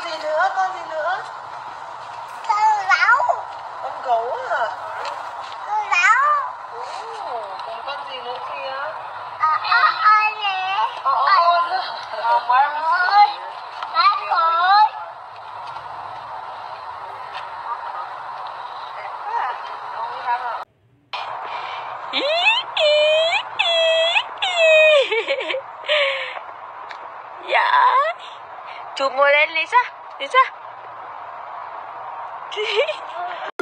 gì nữa? Con gì nữa? Con gấu. Con gấu à? Con gấu. Còn con gì nữa kìa? Nè. Ôn. Ôi. Bác ơi. Dạ. Chụp môi lên Lisa. Lisa.